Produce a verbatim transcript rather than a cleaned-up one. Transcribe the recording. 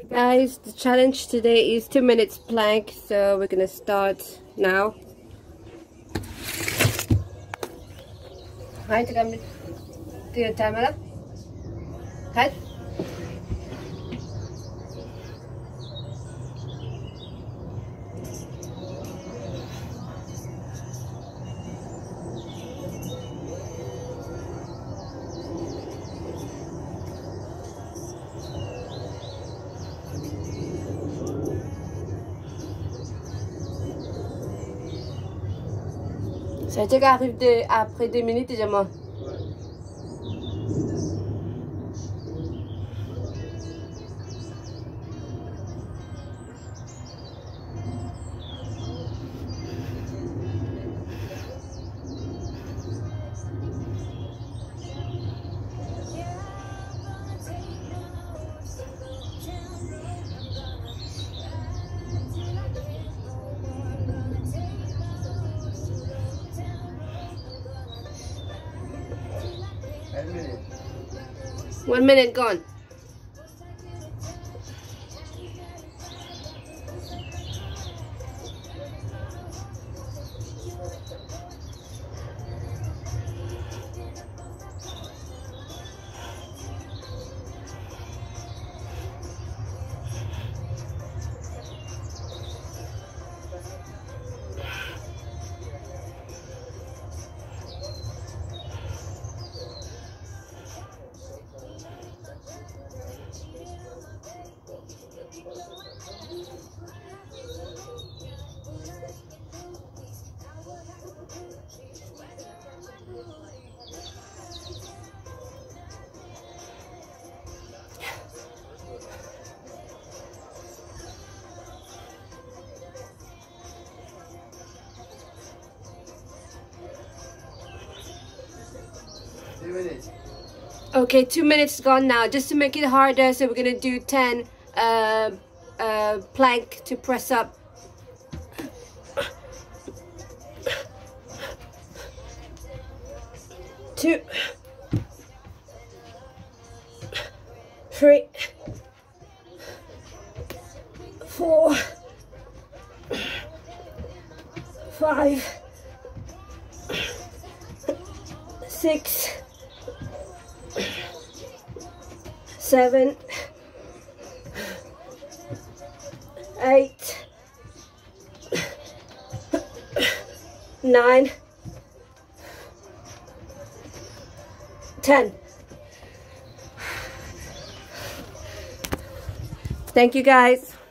Guys, the challenge today is two minutes plank, so we're gonna start now. Hai, cho em tiêu time đó. Hết. Ça veut dire qu'arrive de, après deux minutes déjà moi. One minute gone. Two minutes. Okay, two minutes gone now. Just to make it harder, so we're gonna do ten uh, uh, plank to press up. Two, three, four, five, six, seven, eight, nine, ten. Thank you guys.